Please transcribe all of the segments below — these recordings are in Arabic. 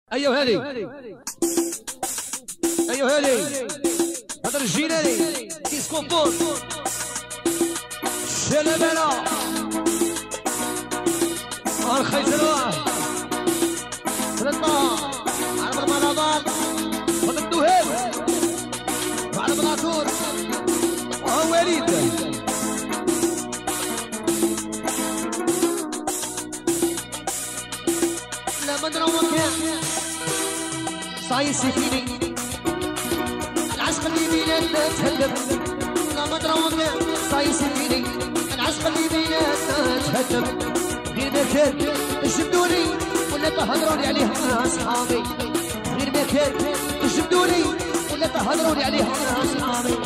ايوه هذه ايوه هذه هذا الجيلاني ديسكو بوت شلبنا ارخيص الواحد سلطان على المناضات هذا الدهاب وعلى بلاطور وهو وليد لا مدرى وكان صايصي فيني العشق اللي بيناتنا تهدم لا مدرى وكان صايصي فيني العشق اللي بيناتنا تهدم غير ما كان جبدوني ولا تهضروني عليها مع اصحابي غير ما كان جبدوني ولا تهضروني عليها مع اصحابي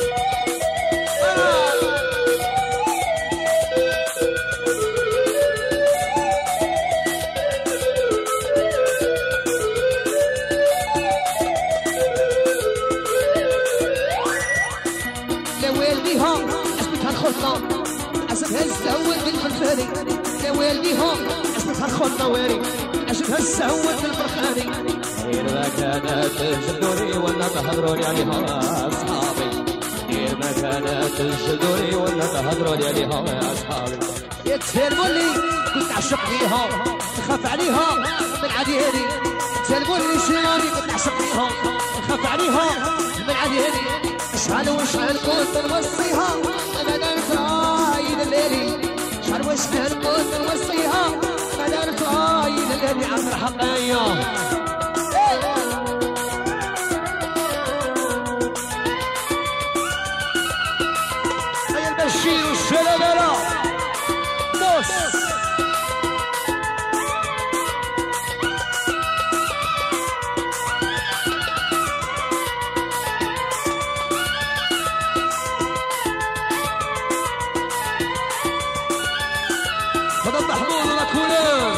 عشتها الزهوة بالفرخاني يا والديهم عشتها الخطة واري عشتها الزهوة بالفرخاني غير ما كانت تجدوني ولا تهضروني عليها أصحابي غير ما كانت تجدوني ولا تهضروني عليها يا أصحابي يا تسلموني كنت عشق فيها تخاف عليها من عدياني تسلموني شيراني كنت عشق فيها تخاف عليها من عدياني شحال وشحال كنت نوصيها أبدا نترايد الليلي شحال وشحال كنت نوصيها أبدا نترايد الليلي عم الحقايا هيا البشير والشلبلة موس محمود وكولر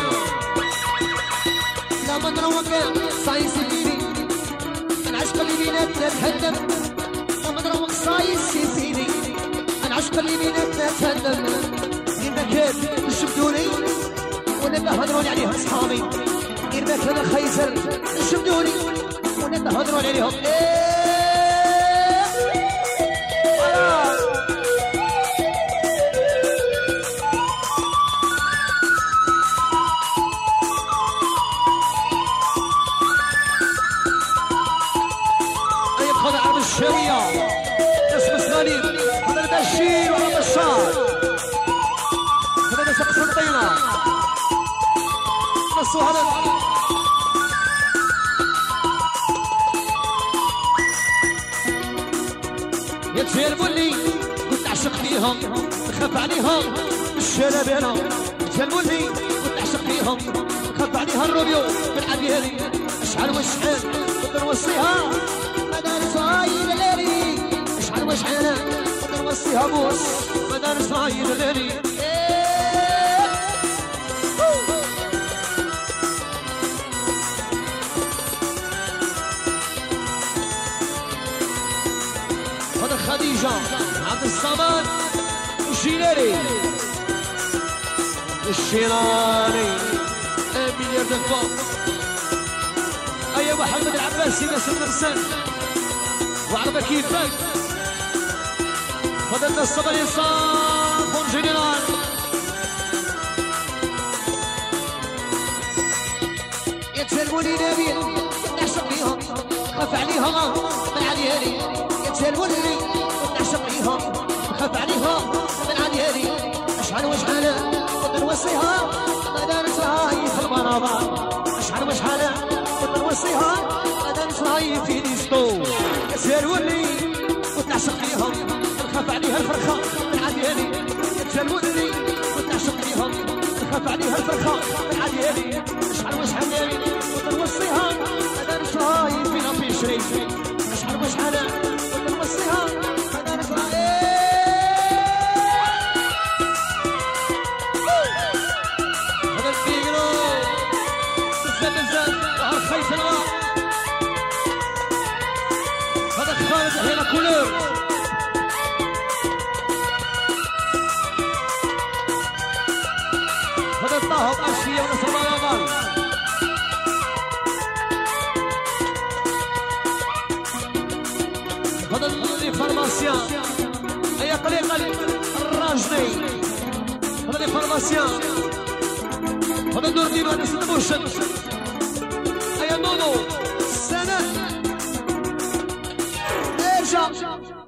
لا مدرى وكان صايصي فيني العشق اللي بيناتنا تهدم لا مدرى وكان صايصي فيني العشق اللي بيناتنا تهدم غير ما كان جبدوني ولا تهضروني عليها اصحابي غير ما كان خيزر جبدوني ولا تهضروني عليهم الشاوية اسم سليم هذا البشير وهذا بشار هذا ناس قصر الطينة نصوا هذا يتجلبوا لي كنت عشق فيهم نخاف عليهم الشلبانة يتجلبوا لي كنت عشق فيهم نخاف عليها الروبيو بالعبيالي شحال وشحال كنت نوصيها مدارس عايد الليلي اشحال وشحال كنت نوصيها بوس مدارس عايد الليلي هذا خديجة عبد الصمد والشيلاني الشيلاني مليار دفا أيا محمد العباسي ناس المرسل وعربة كيفك فضلنا الصبر يصاب بون جنرال يتسلموني نبيل نعشق فيهم خاف عليهم من عديالي يتسلموني نعشق فيهم خاف عليهم من عديالي اشحال وشحال كنت نوصيها مدارس هاي في المناظر اشحال وشحال كنت نوصيها مدارس هاي في ديسكو يتسلموني كنت نعشق فيهم نخاف عليها الفرخة من عديالي يتسلموني كنت نعشق فيهم نخاف عليها الفرخة من عديالي اشحال وشحال كنت نوصيها مدارس هاي فينا في شريك اشحال وشحال كنت نوصيها مدارس هاي هذا الفيرو بزاف وهر خيس الغار هذا خالد هنا كولور هذا الطاهب أشياء ونصر الغار هذا اللي فارماسيان هيا قليقل الراجلي هذا اللي فارماسيان هذا نور الدين وانس الموشن هيا نونو سنة ارجع